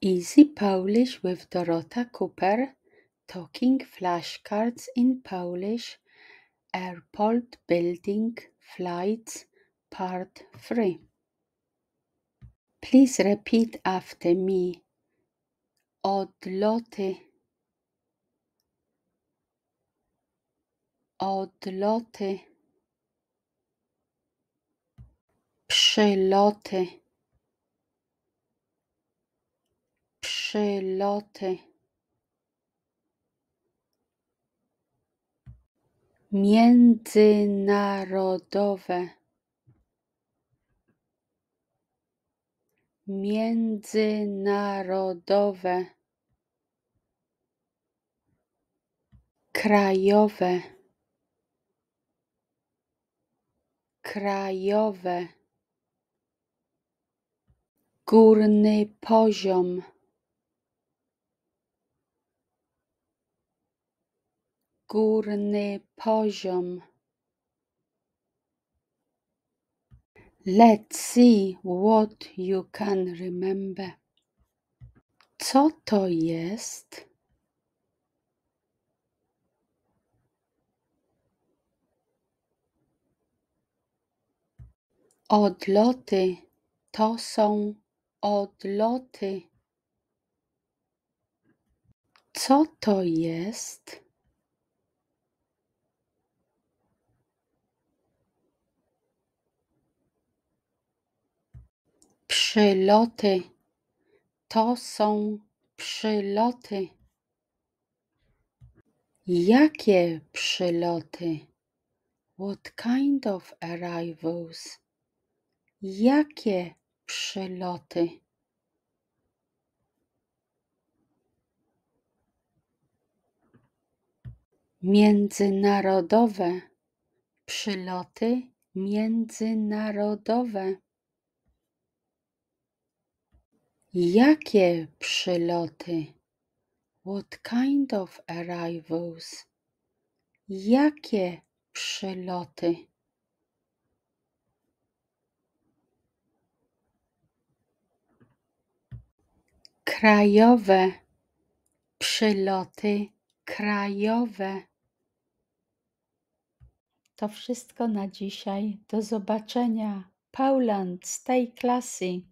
Easy Polish with Dorota Cooper, talking flashcards in Polish, airport building flights, part 3. Please repeat after me. Odloty, odloty, przyloty, przyloty. Międzynarodowe, międzynarodowe. Krajowe, krajowe. Górny poziom, górny poziom. Let's see what you can remember. Co to jest? Odloty to są odloty. Co to jest? Przyloty to są przyloty. Jakie przyloty? What kind of arrivals? Jakie przyloty? Międzynarodowe przyloty międzynarodowe. Jakie przyloty? What kind of arrivals? Jakie przyloty? Krajowe przyloty krajowe. To wszystko na dzisiaj. Do zobaczenia. Pauland, stay classy.